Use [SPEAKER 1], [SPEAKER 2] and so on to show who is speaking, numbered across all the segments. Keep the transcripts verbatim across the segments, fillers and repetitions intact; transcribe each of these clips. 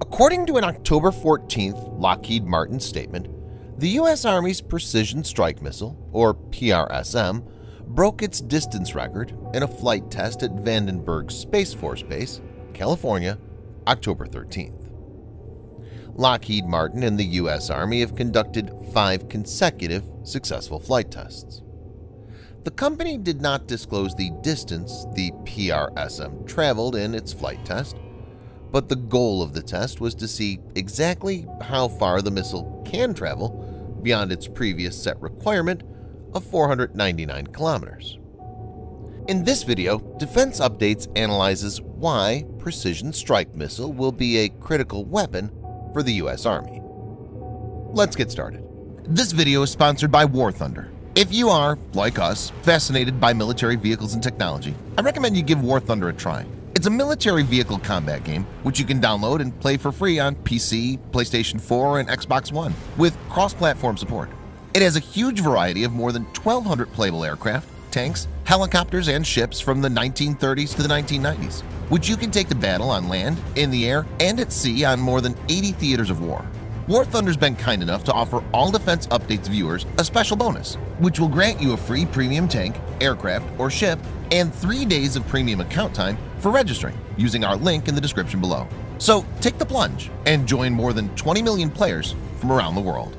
[SPEAKER 1] According to an October fourteenth Lockheed Martin statement, the U S Army's Precision Strike Missile, or P R S M, broke its distance record in a flight test at Vandenberg Space Force Base, California, October thirteenth. Lockheed Martin and the U S Army have conducted five consecutive successful flight tests. The company did not disclose the distance the P R S M traveled in its flight test, but the goal of the test was to see exactly how far the missile can travel beyond its previous set requirement of four hundred ninety-nine kilometers. In this video, Defense Updates analyzes why Precision Strike Missile will be a critical weapon for the U S Army. Let's get started. This video is sponsored by War Thunder. If you are, like us, fascinated by military vehicles and technology, I recommend you give War Thunder a try. It's a military vehicle combat game which you can download and play for free on P C, PlayStation four, and Xbox One with cross-platform support. It has a huge variety of more than twelve hundred playable aircraft, tanks, helicopters, and ships from the nineteen thirties to the nineteen nineties, which you can take to battle on land, in the air, and at sea on more than eighty theaters of war. War Thunder's been kind enough to offer all Defense Updates viewers a special bonus, which will grant you a free premium tank, aircraft, or ship, and three days of premium account time for registering using our link in the description below. So take the plunge and join more than twenty million players from around the world.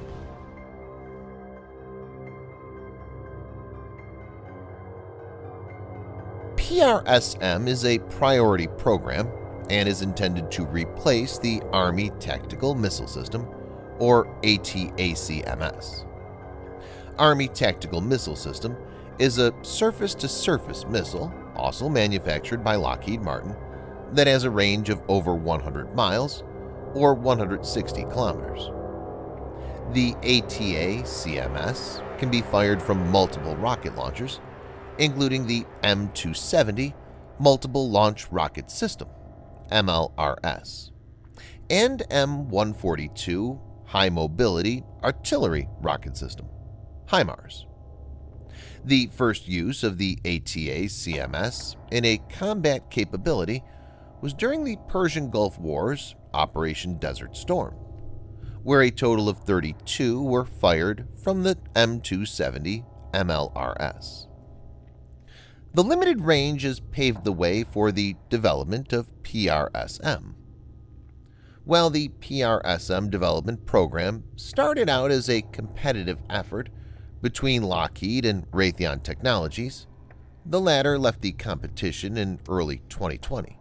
[SPEAKER 1] P R S M is a priority program and is intended to replace the Army Tactical Missile System, or A T A C M S. Army Tactical Missile System is a surface-to-surface missile, also manufactured by Lockheed Martin, that has a range of over one hundred miles, or one hundred sixty kilometers. The A T A C M S can be fired from multiple rocket launchers, including the M two seventy Multiple Launch Rocket System, M L R S, and M one forty-two High Mobility Artillery Rocket System, HIMARS. The first use of the A T A C M S in a combat capability was during the Persian Gulf War's Operation Desert Storm, where a total of thirty-two were fired from the M two seventy M L R S. The limited range has paved the way for the development of P R S M. While the P R S M development program started out as a competitive effort between Lockheed and Raytheon Technologies, the latter left the competition in early twenty twenty.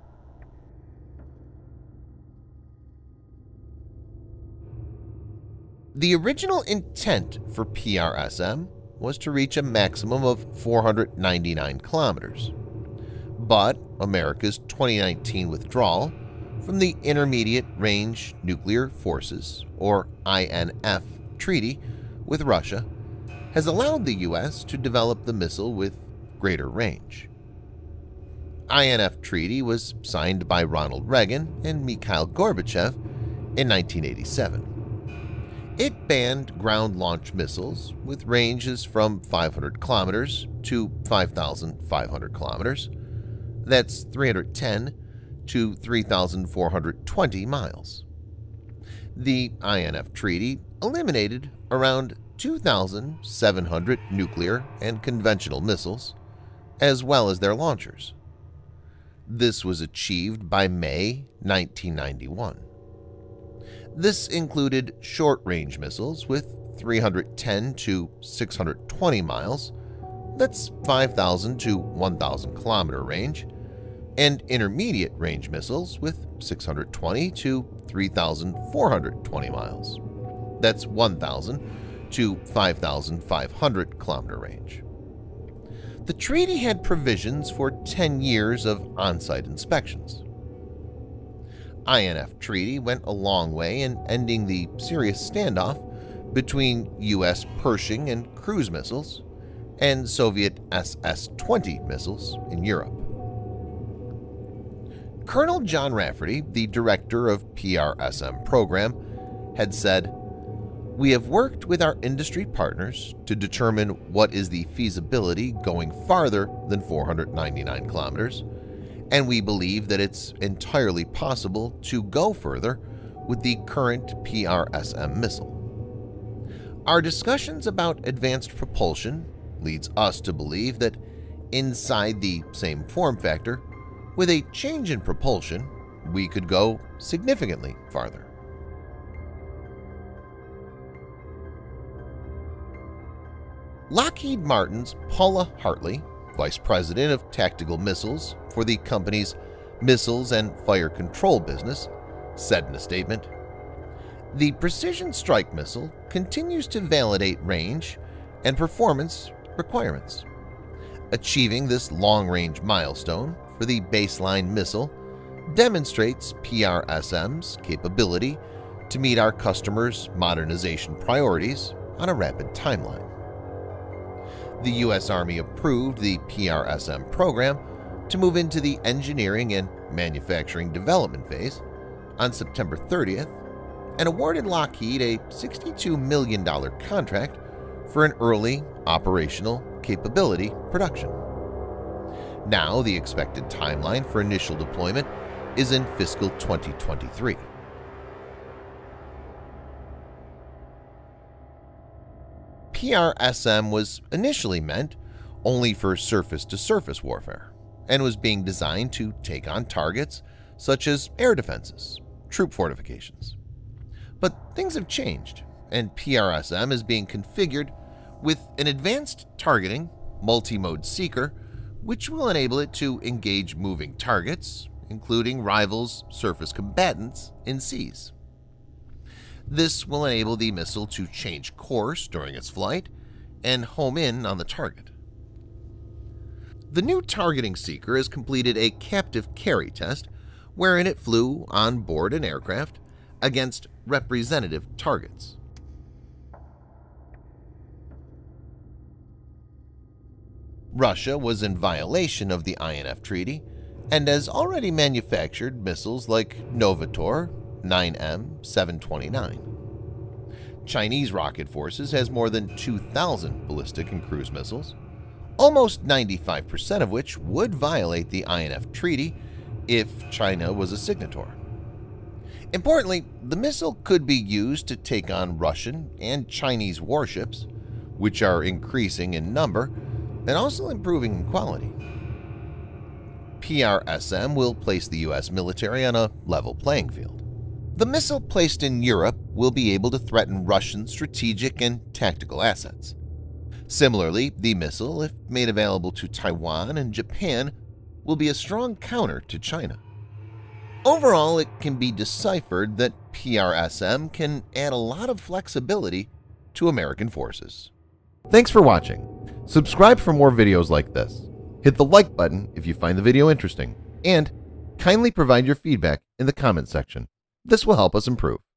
[SPEAKER 1] The original intent for P R S M was to reach a maximum of four hundred ninety-nine kilometers, but America's twenty nineteen withdrawal from the Intermediate Range Nuclear Forces, or I N F, treaty with Russia has allowed the U S to develop the missile with greater range. I N F treaty was signed by Ronald Reagan and Mikhail Gorbachev in nineteen eighty-seven. It banned ground launch missiles with ranges from five hundred kilometers to five thousand five hundred kilometers. That's three hundred ten to three thousand four hundred twenty miles. The I N F treaty eliminated around two thousand seven hundred nuclear and conventional missiles, as well as their launchers. This was achieved by May nineteen ninety-one. This included short-range missiles with three hundred ten to six hundred twenty miles, that's five thousand to one thousand kilometer range, and intermediate range missiles with six hundred twenty to three thousand four hundred twenty miles, that's one thousand to five thousand five hundred kilometer range. The treaty had provisions for ten years of on-site inspections. I N F treaty went a long way in ending the serious standoff between U S Pershing and cruise missiles and Soviet S S twenty missiles in Europe. Colonel John Rafferty, the director of P R S M program, had said, "We have worked with our industry partners to determine what is the feasibility going farther than four hundred ninety-nine kilometers, and we believe that it's entirely possible to go further with the current P R S M missile. Our discussions about advanced propulsion leads us to believe that inside the same form factor, with a change in propulsion, we could go significantly farther. Lockheed Martin's Paula Hartley, Vice President of Tactical Missiles for the company's Missiles and Fire Control business, said in a statement, "The Precision Strike Missile continues to validate range and performance requirements. Achieving this long-range milestone for the baseline missile demonstrates P R S M's capability to meet our customers' modernization priorities on a rapid timeline." The U S Army approved the P R S M program to move into the engineering and manufacturing development phase on September thirtieth and awarded Lockheed a sixty-two million dollar contract for an early operational capability production. Now, the expected timeline for initial deployment is in fiscal twenty twenty-three. P R S M was initially meant only for surface-to-surface warfare and was being designed to take on targets such as air defenses, troop fortifications. But things have changed, and P R S M is being configured with an advanced targeting multi-mode seeker which will enable it to engage moving targets, including rivals' surface combatants in seas. This will enable the missile to change course during its flight and home in on the target. The new targeting seeker has completed a captive carry test wherein it flew on board an aircraft against representative targets. Russia was in violation of the I N F Treaty and has already manufactured missiles like Novator nine M seven twenty-nine. Chinese rocket forces has more than two thousand ballistic and cruise missiles, almost ninety-five percent of which would violate the I N F Treaty if China was a signatory. Importantly, the missile could be used to take on Russian and Chinese warships, which are increasing in number and also improving in quality. P R S M will place the U S military on a level playing field. The missile placed in Europe will be able to threaten Russian strategic and tactical assets. Similarly, the missile, if made available to Taiwan and Japan, will be a strong counter to China. Overall, it can be deciphered that P R S M can add a lot of flexibility to American forces. Thanks for watching. Subscribe for more videos like this. Hit the like button if you find the video interesting, and kindly provide your feedback in the comment section. This will help us improve.